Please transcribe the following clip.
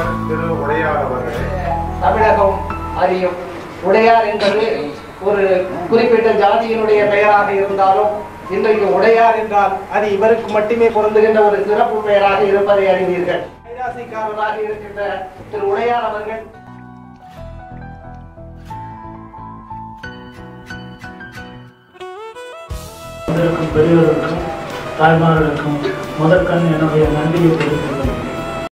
திரு உடையார் அவர்களே, தமிழகம் அறியும் உடையார் என்பது ஒரு குறிப்பிட்ட ஜாதியினுடைய பெயராக இருந்தாலும் இன்றைக்கு உடையார் என்றால் அது இவருக்கு மட்டுமே பொருந்துகின்ற ஒரு சிறப்பு பெயராக இருப்பதை அறிவீர்கள். கைராசிக்காரராக இருக்கின்ற திரு உடையார் அவர்கள் பெரியவர்களுக்கும் தாய்மார்களுக்கும் முதற்கண் என்னுடைய நன்றியை தெரிவித்துள்ளேன்.